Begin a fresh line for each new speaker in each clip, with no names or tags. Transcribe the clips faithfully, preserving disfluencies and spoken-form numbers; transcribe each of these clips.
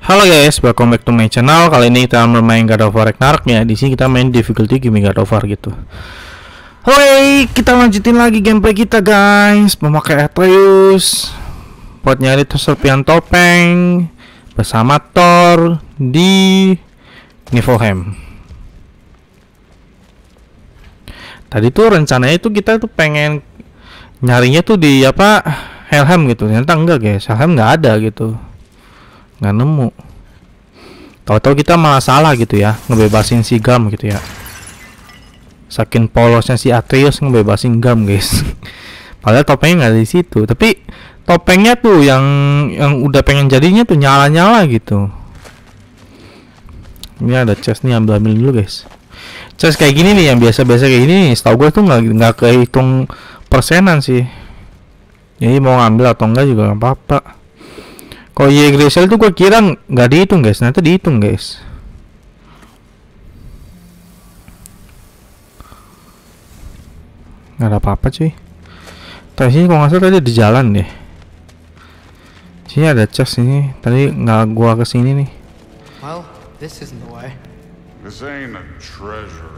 Halo guys, welcome back to my channel. Kali ini kita bermain God of War Ragnarok ya. Di sini kita main difficulty game God of War gitu. Hoi, kita lanjutin lagi gameplay kita guys. Memakai Atreus buat nyari serpihan topeng bersama Thor di Niflheim. Tadi tuh rencananya tuh kita tuh pengen nyarinya tuh di apa Helheim gitu. Ternyata enggak guys, Helheim nggak ada gitu. Nggak nemu. Tahu-tahu kita malah salah gitu ya, ngebebasin si Gam gitu ya. Saking polosnya si Atreus ngebebasin Gam guys. Padahal topengnya nggak di situ, tapi topengnya tuh yang yang udah pengen jadinya tuh nyala-nyala gitu. Ini ada chest nih, ambil ambil dulu guys. Chest kayak gini nih, yang biasa-biasa kayak gini nih, setahu gue tuh nggak nggak kehitung persenan sih. Jadi mau ngambil atau enggak juga nggak apa-apa. Kalau Ye Grisel tuh gue kira nggak dihitung guys, ternyata dihitung guys. Nggak ada apa-apa cuy. Tadi sini kalau nggak salah tadi di jalan deh. Sini ada chest ini, tadi nggak gua kesini nih.
Well, this isn't the way.
This ain't a treasure.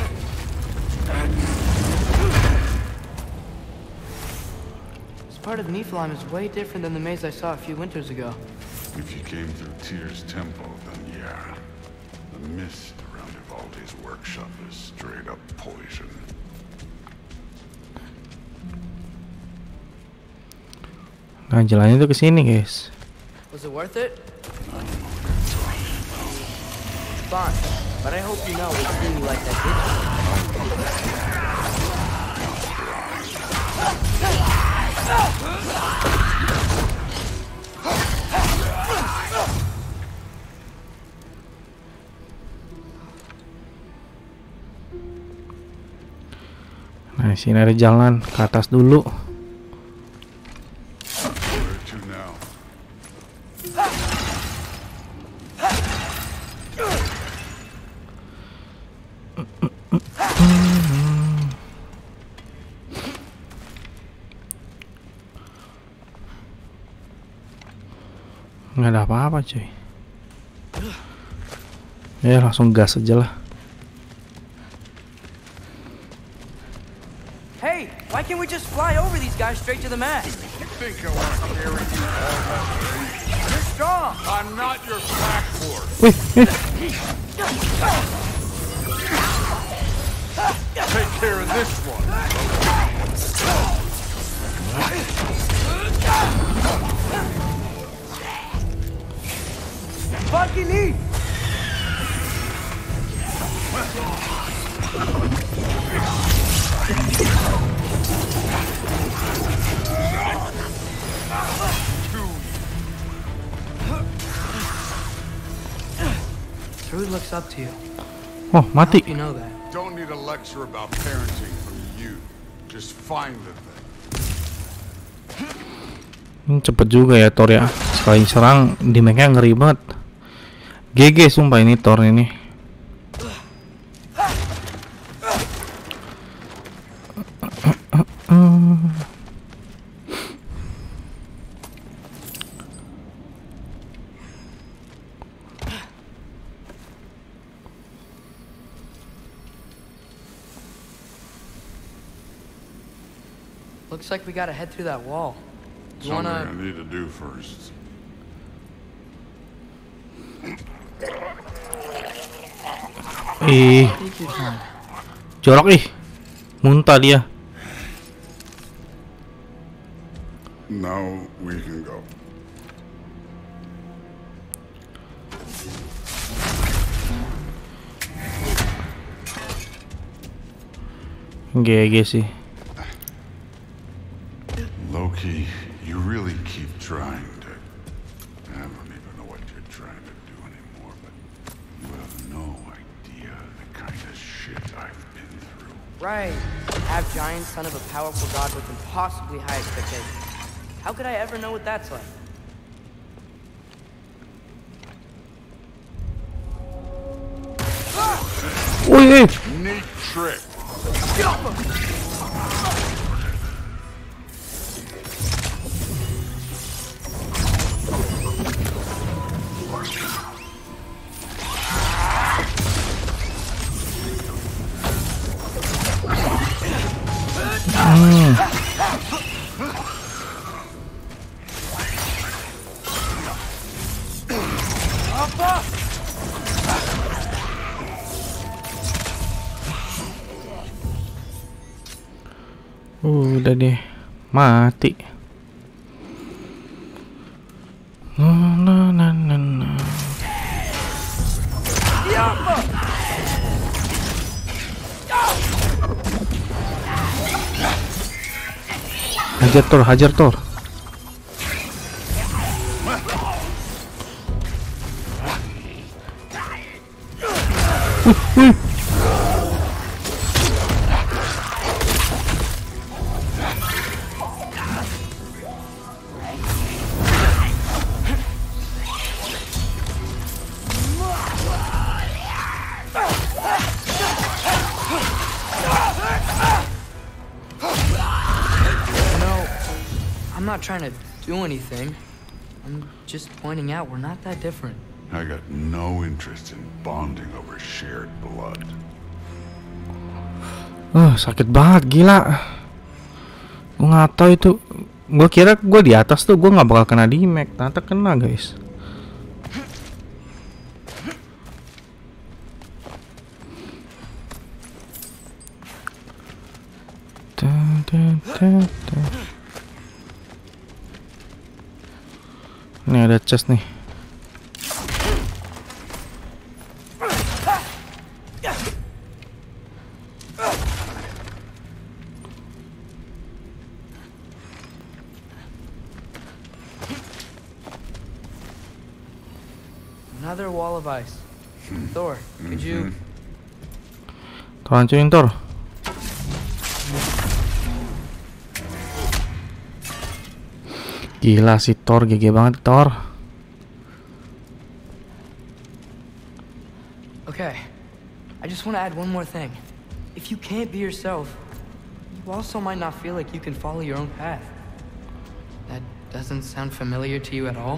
Part of Niflheim is way different than the maze I saw a few winters ago.
If you came through Tyr's temple, then yeah. The mist around Ivaldi's workshop is straight up poison.
Nah, jalannya tuh ke sini, guys.
Was it worth it? Fine, but I hope you know we'll see you like that bitch.
Nah, sini ada jalan ke atas dulu.
Where to now?
Nggak ada apa-apa cuy. Ya langsung gas aja lah.
Hey, why can't we just fly over these guys straight to the mast?
You think I want to carry you all that way?
You're strong.
I'm not your pack horse.
Wih, eh.
Take care of this one.
Fucking eat. Trude looks up to you.
Oh, mati.
You know that.
Don't need a lecture about parenting from you. Just find the thing.
Hmm, cepet juga ya Thor ya. Sekali serang di make-nya ngeri banget. G G sumpah ini Thor ini.
Looks like we gotta head through that wall. You
Something
wanna?
I need to do first.
Ih,
Take your time.
jorok ih. Muntah dia.
Now we can go.
G G sih.
Loki, you really keep trying to... I don't even know what you're trying to do anymore, but you have no idea the kind of shit I've been through.
Right. Half giant son of a powerful god with impossibly high expectations. How could I ever know what that's like?
Wih,
Neat trick.
Udah deh, mati. Na na na na na. Hajar Thor, hajar Thor. Uh, uh.
I'm not trying to do anything. I'm just pointing out we're not that different.
I got no interest in bonding over shared blood.
Uh, sakit banget, gila. Gue nggak tahu itu. Gue kira gue di atas tuh gue nggak bakal kena damage, ternyata kena guys. Da, da, da, da. Ini ada chest nih.
Another wall of ice. Thor, could you...
Thor, hancurin Thor. Gila si Thor, G G banget Thor.
Okay, I just want to add one more thing. If you can't be yourself, you also might not feel like you can follow your own path. That doesn't sound familiar to you at all?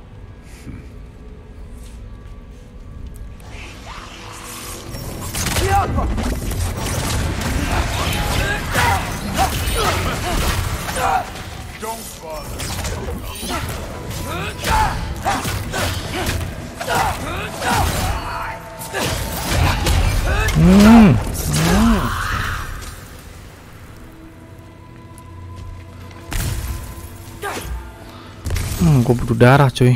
Don't bother.
Hmm. Hmm, gue butuh darah cuy.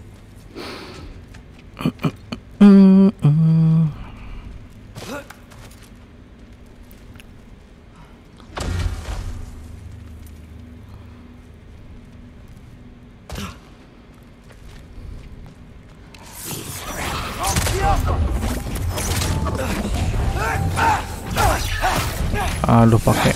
Aduh pakai.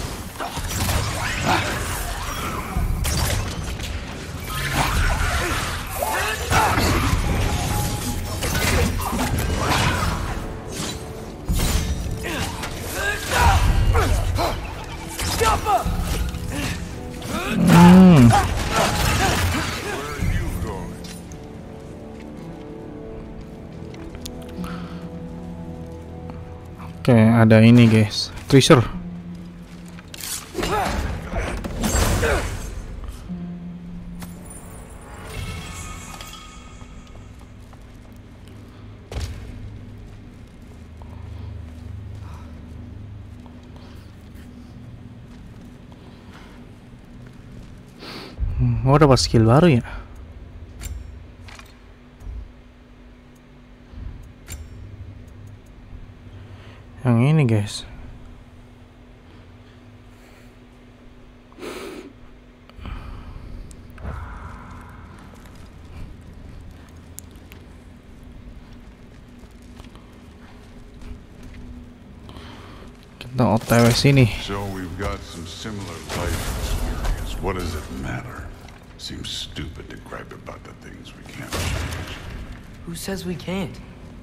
Hmm. Oke, ada ini guys, treasure. Hmm, oh dapat skill baru ya. Yang ini guys. Kita O T W sini.
So we've got some similar life experience. What does it matter? Seems stupid to gripe about the things we can't change.
Who says we can't?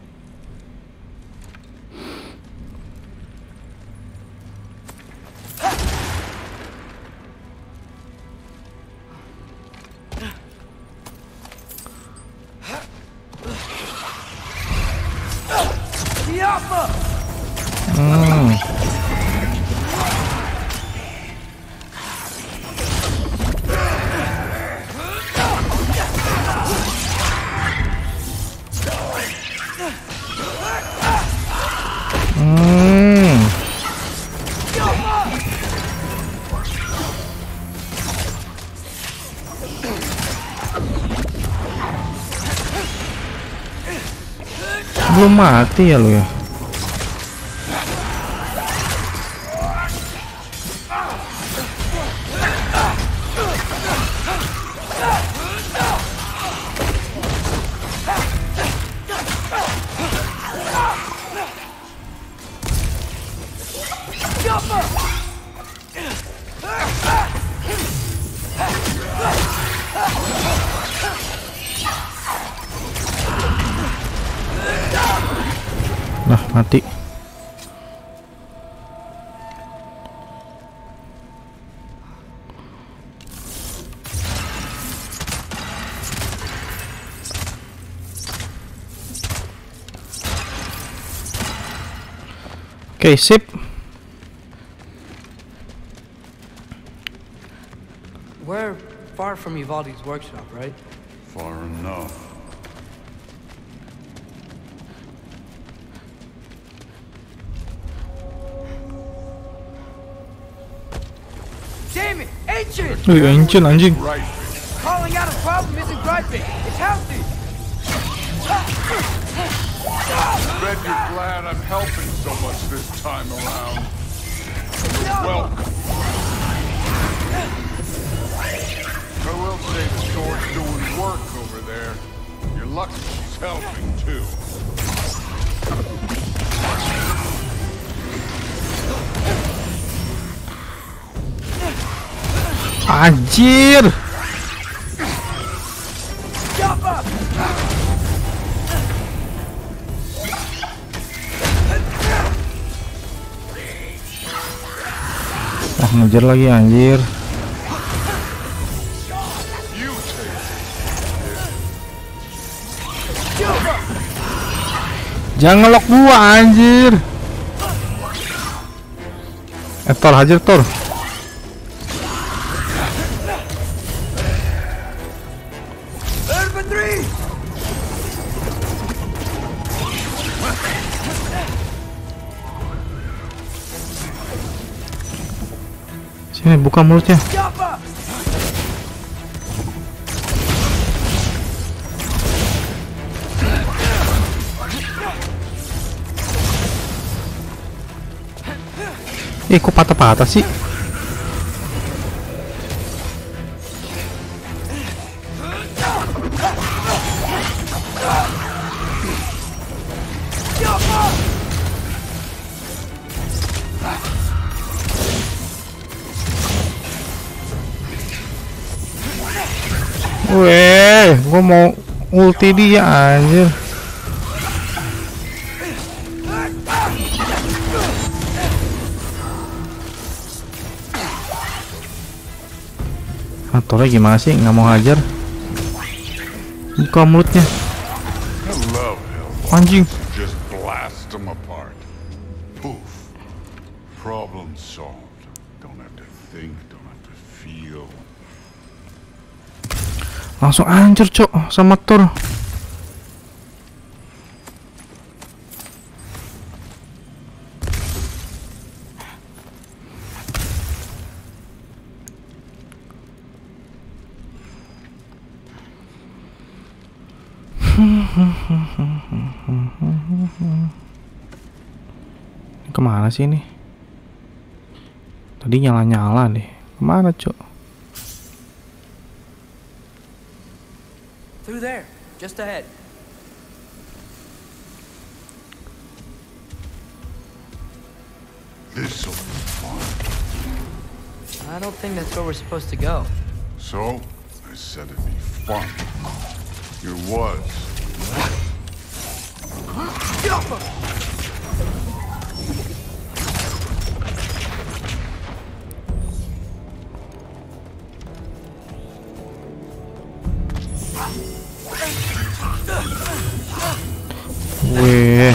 Hmm. belum mati ya lu ya? Nah, mati. Oke, sip.
We're far from Uvalde's workshop, right?
Far enough.
Damn it! Ancient!
Wih, ancient anjing.
Right.
Calling out a problem isn't griping. It's healthy.
Bet you're glad I'm helping so much this time around. Welcome. I will say the store's doing work over there. You're lucky she's helping too.
Anjir. Wah, ngejar lagi anjir. Jangan ngelok gua anjir. Eh, Thor, hajar Thor. Sini, buka mulutnya. Eh, kok patah-patah sih? Weh, gua mau ulti dia anjir. Aturnya gimana sih? Nggak mau hajar. Buka mulutnya. Anjing.
Just blast them apart. Poof. Problem solved. Don't have to think, don't have to feel.
Langsung hancur, Cok, sama Thor. Kemana sih ini? Tadi nyala-nyala nih. Kemana, Cok?
Through there, just ahead.
This'll be fun.
I don't think that's where we're supposed to go.
So, I said it'd be fun. Here was.
Weh.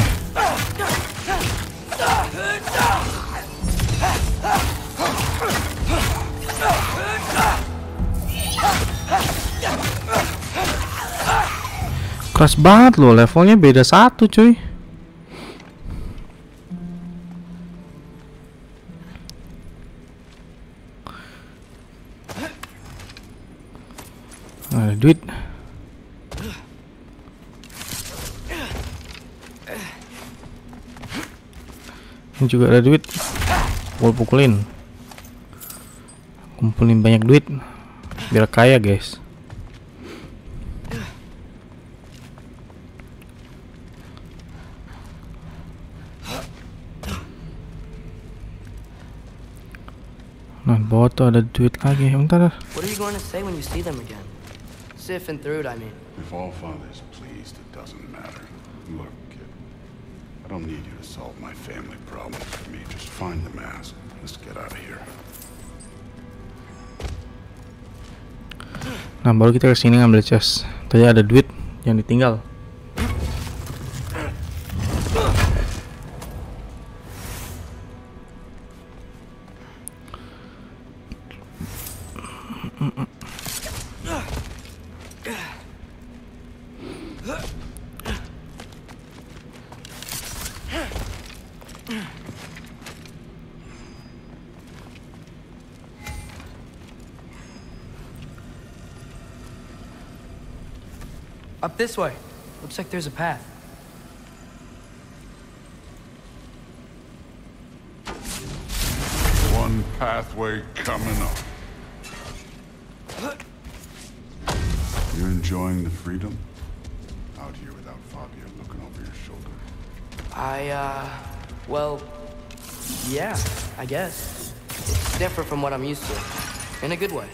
Keras banget loh, levelnya beda satu cuy. Ada duit. Ini juga ada duit. Pukul-pukulin. Kumpulin banyak duit biar kaya, guys. Nah, bawah tuh ada duit lagi. Bentar.
What are you going to say when you see them again? Sif and Thrud, I mean.
If all father's pleased, it doesn't matter. Look, kid, I don't need you to solve my family problems for me. Just find the mask. Let's get out of here.
Nah, baru kita kesini ngambil chest. Tadi ada duit yang ditinggal.
Up this way. Looks like there's a path.
One pathway coming up. You enjoying the freedom? Out here without Fabio looking over your shoulder.
I, uh, well, yeah, I guess. It's different from what I'm used to. In a good way.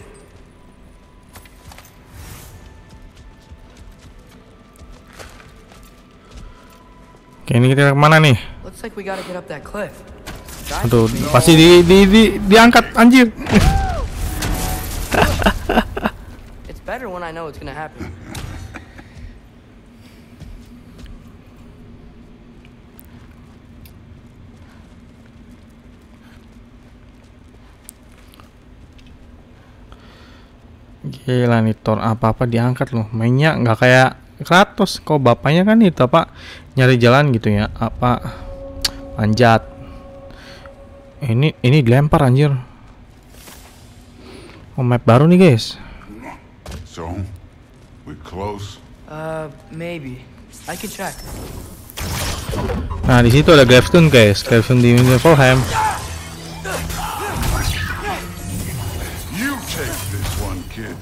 Oke, ini kita kemana nih?
Looks like we gotta get up that cliff.
Aduh, pasti di di di diangkat anjir.
It's better when I know it's gonna happen.
Gila nih Thor, apa-apa diangkat loh. Mainnya nggak kayak Kratos. Kok bapaknya kan itu apa nyari jalan gitu ya, apa panjat. Ini ini dilempar anjir. Oh, map baru nih guys.
So, we close.
Uh, maybe. I can check.
Nah, di situ ada gravestone guys, gravestone di Niflheim.
You take this one, kid.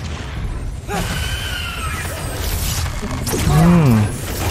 Hmm.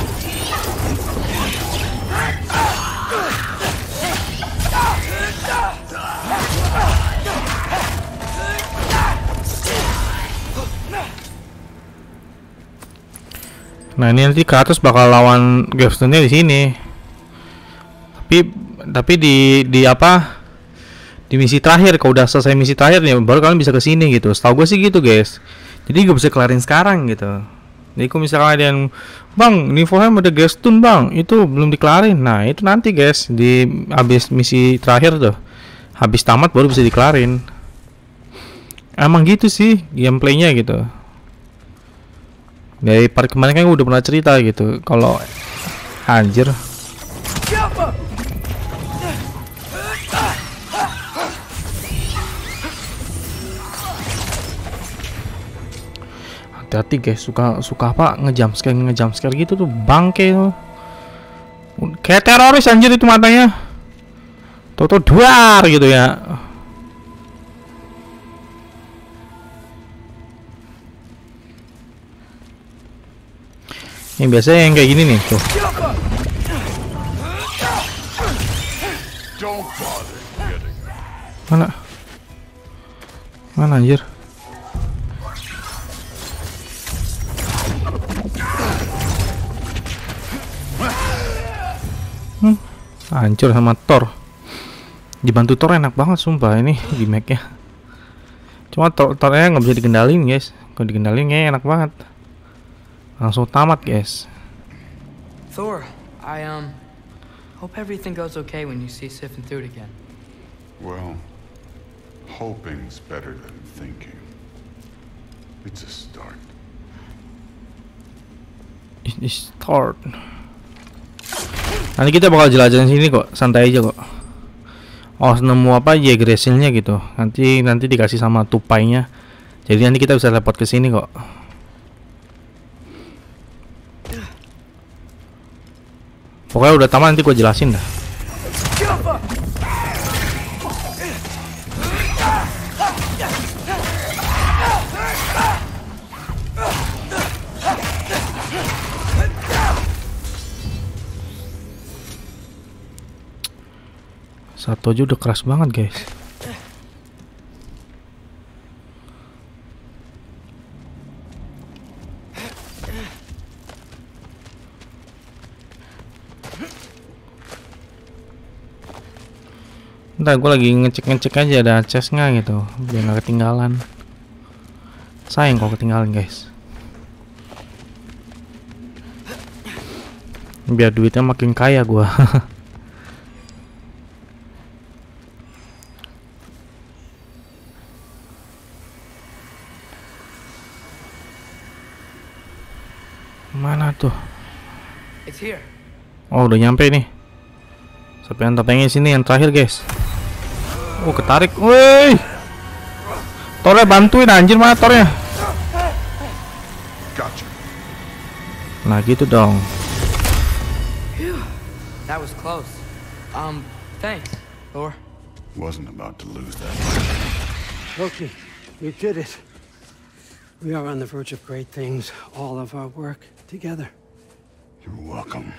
Nah, ini nanti Kratos bakal lawan gravestone-nya di sini. Tapi tapi di di apa? Di misi terakhir, kalau udah selesai misi terakhir nih baru kalian bisa ke sini gitu. Setahu gue sih gitu, guys. Jadi gak bisa kelarin sekarang gitu. Jadi kalau misalnya ada yang, "Bang, Niflheim ada gravestone, Bang." Itu belum dikelarin. Nah, itu nanti, guys, di habis misi terakhir tuh. Habis tamat baru bisa dikelarin. Emang gitu sih gameplaynya gitu. Dari part kemarin kan gue udah pernah cerita gitu. Kalau anjir. Hati-hati guys, suka suka apa ngejump scare ngejump scare gitu tuh bangke tuh. Kayak teroris anjir itu matanya. Toto duar gitu ya. Ini biasanya yang kayak gini nih tuh. Mana? Mana anjir? Hmm, hancur sama Thor. Dibantu Thor enak banget sumpah ini di Mac-nya. Cuma Thor Thornya nggak bisa dikendalin guys. Kalau dikendalin enak banget. Langsung tamat guys.
Thor, I um hope everything goes okay when you see Sif and Thrud again.
Well, hoping's better than thinking. It's a start.
It is start. Nanti kita bakal jelajahin sini kok, santai aja kok. Oh, nemu apa aja Yggdrasilnya gitu. Nanti nanti dikasih sama tupainya. Jadi nanti kita bisa teleport ke sini kok. Pokoknya udah tamat nanti gua jelasin dah. Satu aja udah keras banget guys. Ntar gue lagi ngecek-ngecek aja ada chest nggak gitu, biar nggak ketinggalan. Sayang kalau ketinggalan guys. Biar duitnya makin kaya gua. Mana tuh?
It's here.
Oh udah nyampe nih. Sampai yang topengnya sini yang terakhir guys. Oh ketarik, woi. Tornya bantuin anjir, mana tornya?
Gotcha.
Nah gitu dong.
That was close. Um, thanks, Thor.
Wasn't about to lose that.
Loki, you did it. We are on the verge of great things. All of our work together.
You're welcome.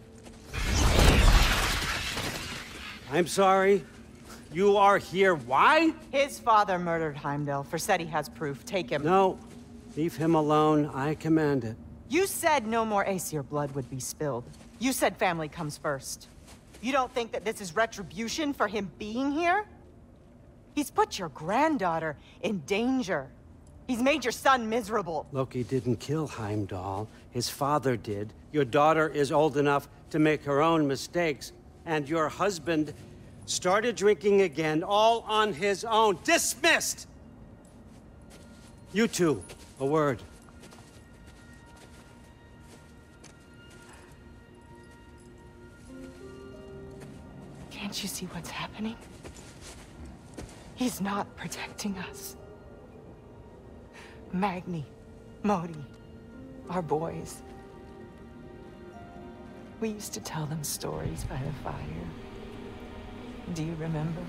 I'm sorry. You are here. Why?
His father murdered Heimdall. Forseti has proof. Take him.
No. Leave him alone. I command it.
You said no more Aesir blood would be spilled. You said family comes first. You don't think that this is retribution for him being here? He's put your granddaughter in danger. He's made your son miserable.
Loki didn't kill Heimdall. His father did. Your daughter is old enough to make her own mistakes. And your husband started drinking again, all on his own. Dismissed! You two, a word.
Can't you see what's happening? He's not protecting us. Magni, Modi, our boys. We used to tell them stories by the fire. Do you remember?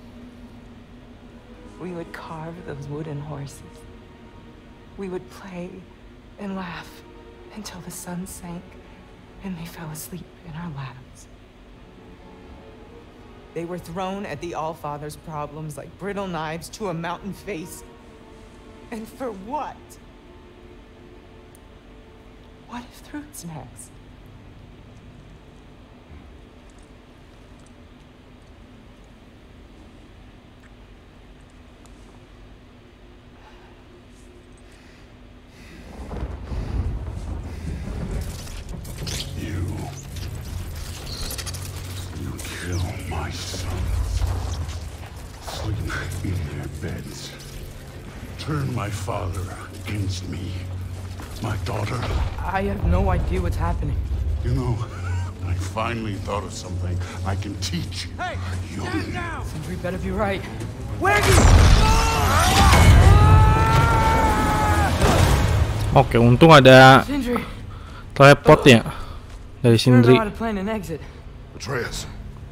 We would carve those wooden horses. We would play and laugh until the sun sank and they fell asleep in our laps. They were thrown at the Allfather's problems like brittle knives to a mountain face. And for what? What if Thrud's next?
You... You kill my sons. Sleep in their beds. Turn my father against me. My daughter.
I have no idea what's happening.
You know, I finally thought of something I can teach.
Hey,
you.
stand down!
Sindri better be right.
Oke, untung ada
Sindri,
teleport ya dari
I don't
Sindri.
know how to plan an exit.
Atreus.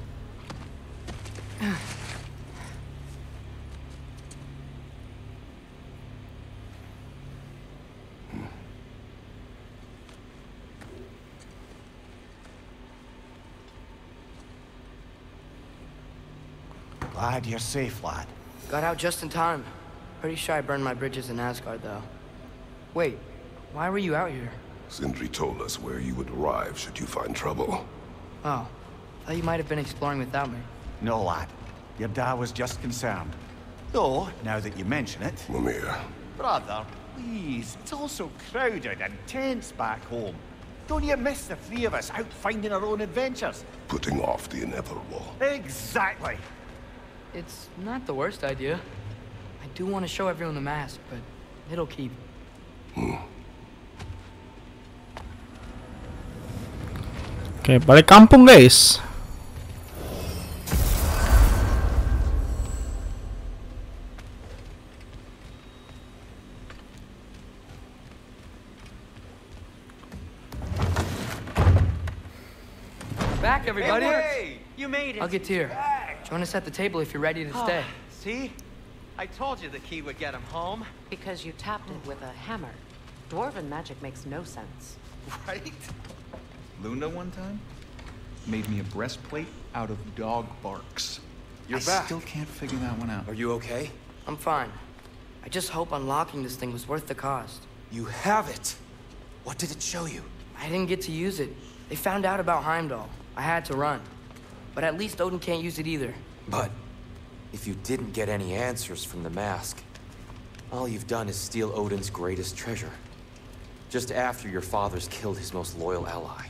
Glad you're safe, lad.
Got out just in time. Pretty sure I burned my bridges in Asgard, though. Wait, why were you out here?
Sindri told us where you would arrive should you find trouble.
Oh, thought you might have been exploring without me.
No, lad. Your dad was just concerned. Though, now that you mention it...
Mimir,
Brother, please. It's all so crowded and tense back home. Don't you miss the three of us out finding our own adventures?
putting off the inevitable.
Exactly.
It's not the worst idea. I do want to show everyone the mask, but it'll keep.
Oke, balik kampung guys.
Back, everybody!
Hey, you made it.
I'll get Tyr. Join us at the table if you're ready to stay.
See? I told you the key would get him home.
Because you tapped it with a hammer. Dwarven magic makes no sense.
Right?
Luna one time made me a breastplate out of dog barks.
You're
I
back.
still
can't figure that one out.
Are you okay?
I'm fine. I just hope unlocking this thing was worth the cost.
You have it. What did it show you?
I didn't get to use it. They found out about Heimdall. I had to run. But at least Odin can't use it either.
But if you didn't get any answers from the mask, all you've done is steal Odin's greatest treasure. Just after your father's killed his most loyal ally.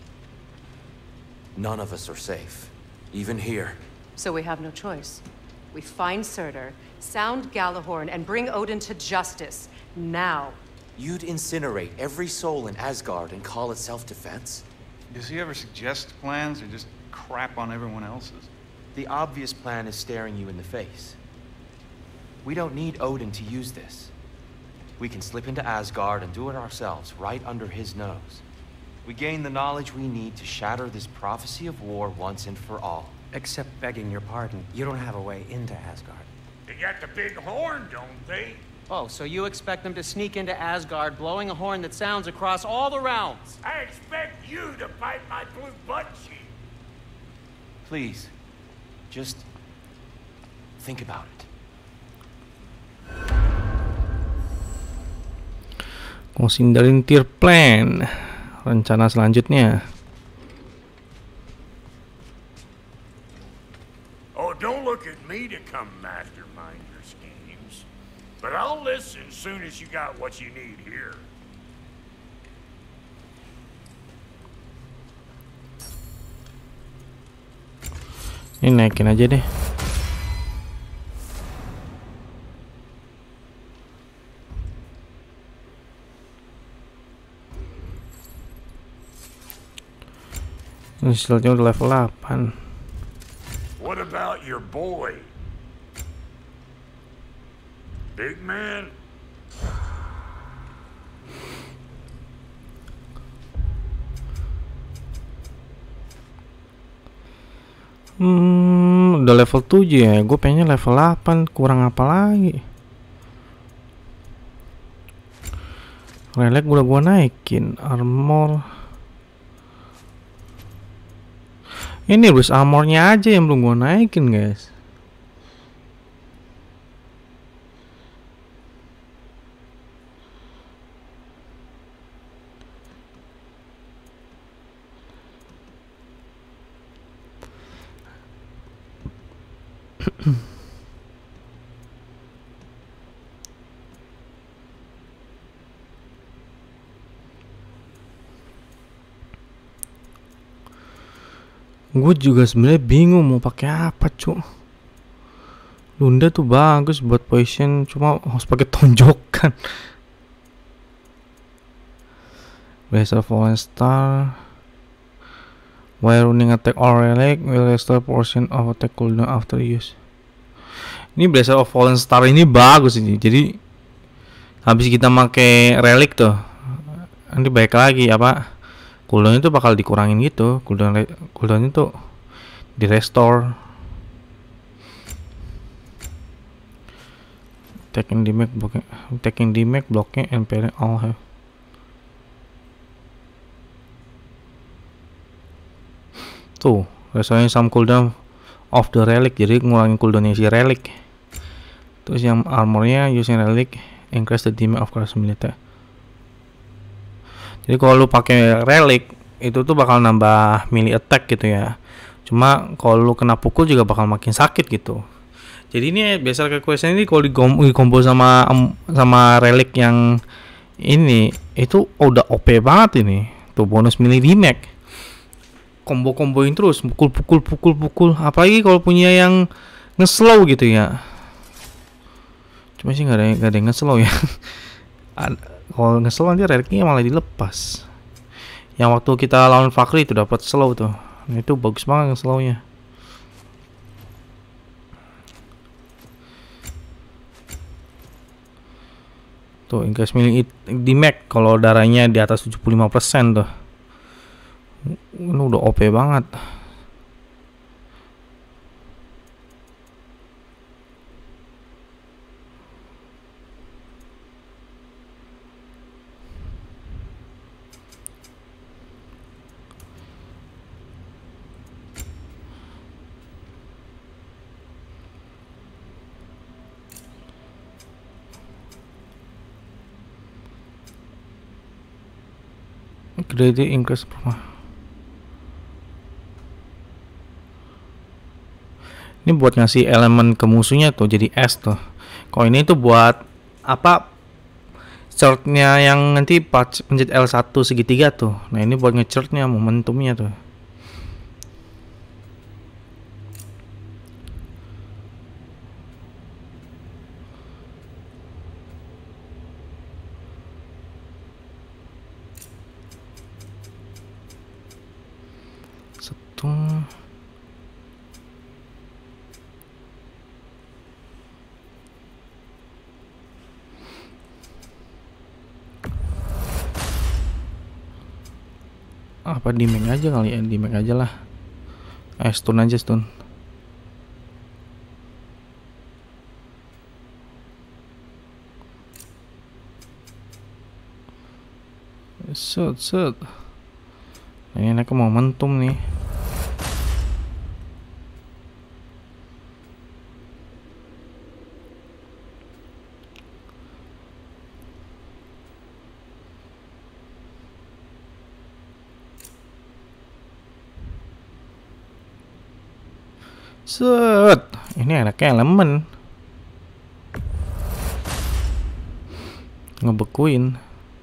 None of us are safe. Even here.
So we have no choice. We find Surtur, sound Gjallarhorn, and bring Odin to justice. Now.
You'd incinerate every soul in Asgard and call it self-defense?
Does he ever suggest plans or just crap on everyone else's?
The obvious plan is staring you in the face. We don't need Odin to use this. We can slip into Asgard and do it ourselves, right under his nose. We gain the knowledge we need to shatter this prophecy of war once and for all.
Except begging your pardon, you don't have a way into Asgard.
They got the big horn, don't they?
Oh, so you expect them to sneak into Asgard, blowing a horn that sounds across all the realms?
I expect you to bite my blue butt cheek.
Please, just think about it.
Konsiderin plan rencana selanjutnya.
Oh, don't look at me to come mastermind your schemes. But I'll listen as soon as you got what you need here.
Ini naikin aja deh. Skillnya udah level delapan.
What about your boy? Big man?
Hmm, udah level tujuh ya. Gue pengennya level delapan, kurang apa lagi? Relic udah gua naikin, armor. Ini bus armornya aja yang belum gua naikin, guys. Gue juga sebenarnya bingung mau pakai apa, cuk. Lunda tuh bagus buat poison, cuma harus pakai tonjokan. Base of Fallen Star. While running attack or relic will restore portion of attack cooldown after use. Ini Blazer of Fallen Star ini bagus ini. Jadi habis kita pakai relic tuh, nanti baik lagi apa? Cooldown itu bakal dikurangin gitu. Cooldown cooldown itu di restore. Taking damage blocking, taking damage blocking and parry all have. Tuh, restoring some cooldown of the relic, jadi ngurangin cooldownnya si relic. Terus yang armornya using relic increase the damage of class militer. Jadi kalau lu pakai relic itu tuh bakal nambah melee attack gitu ya. Cuma kalau lu kena pukul juga bakal makin sakit gitu. Jadi ini biasa ke quest ini kalau di combo sama sama relic yang ini itu udah O P banget ini. Tuh bonus melee damage. Combo-comboin terus, pukul-pukul pukul-pukul. Apalagi kalau punya yang nge-slow gitu ya. Cuma sih nggak ada nggak ada yang nge-slow ya. Kalau nge-slow nanti reliknya malah dilepas. Yang waktu kita lawan Fakri itu dapat slow tuh. Nah, itu bagus banget nge-slownya. Tuh, increase melee damage kalau darahnya di atas tujuh puluh lima persen tuh. Ini udah O P banget. Greatly increase perma. Ini buat ngasih elemen ke musuhnya tuh, jadi S tuh. Kalau ini tuh buat apa? Chartnya yang nanti pencet L satu segitiga tuh. Nah ini buat ngechartnya momentumnya tuh. Satu. Apa di make aja kali ya, di make aja lah. Eh stun aja stun. Set set. Nah, ini aku momentum nih. Set, ini enaknya elemen ngebekuin.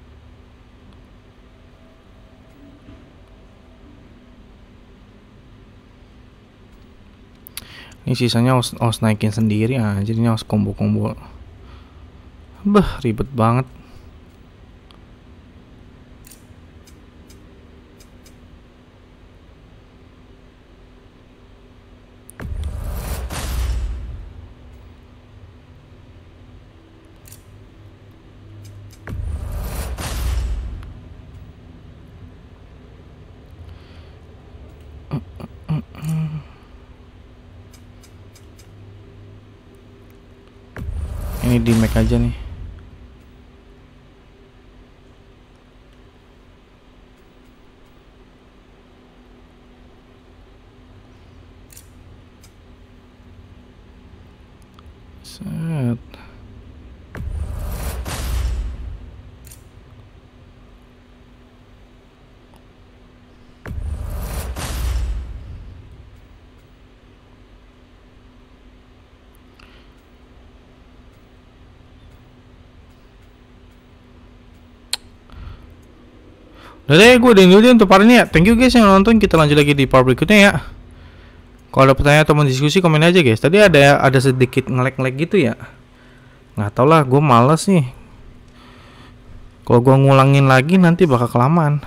Ini sisanya harus, harus naikin sendiri aja, jadinya harus combo-combo. Bah, ribet banget. Ini di make aja nih. Set. Udah deh, gue udah dulu deh untuk part ini ya. Thank you guys yang nonton. Kita lanjut lagi di part berikutnya ya. Kalau ada pertanyaan atau mau diskusi, komen aja guys. Tadi ada ada sedikit ngelek-ngelek gitu ya. Nggak tau lah, gue males nih. Kalau gue ngulangin lagi nanti bakal kelamaan.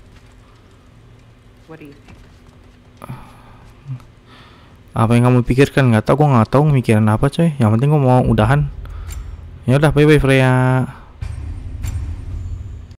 Apa yang kamu pikirkan? Nggak tau, gue nggak tahu mikirin apa coy. Yang penting gue mau udahan. Ya udah, bye bye Freya.